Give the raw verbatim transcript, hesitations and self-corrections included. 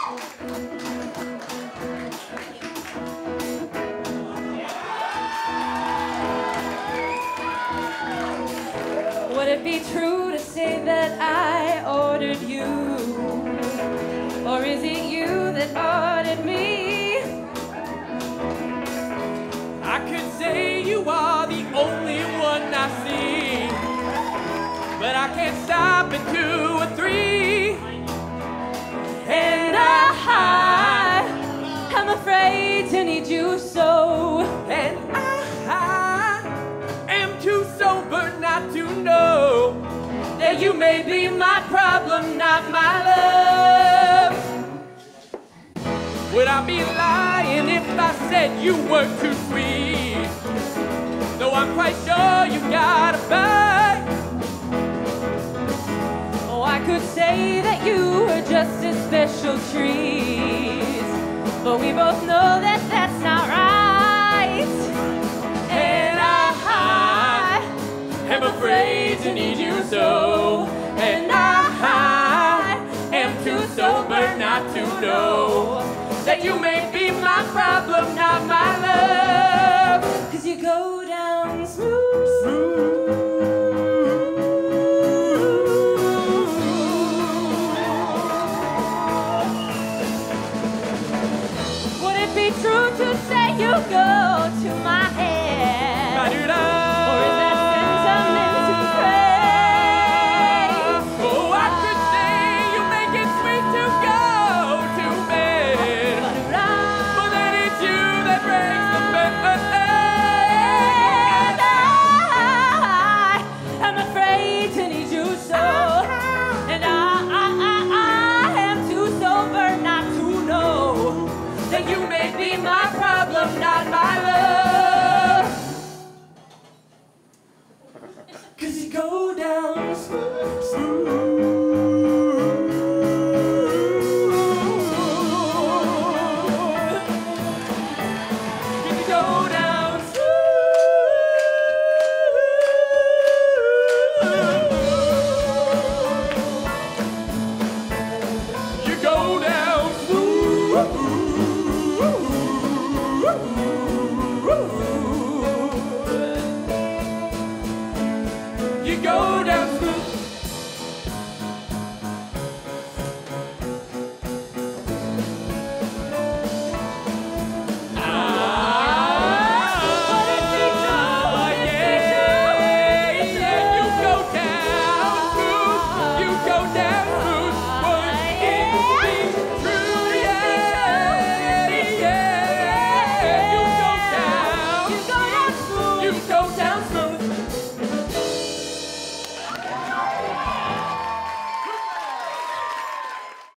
Would it be true to say that I ordered you? Or is it you that ordered me? I could say you are the only one I see, but I can't stop at two or three. And I, I'm afraid to need you so. And I am too sober not to know that you may be my problem, not my love. Would I be lying if I said you were too sweet? Though I'm quite sure you got a bite. Oh, I could say that you were just a special treat, but we both know that that's not right. And I, am afraid to need you so. And I am too sober not to know that you may be my problem, not my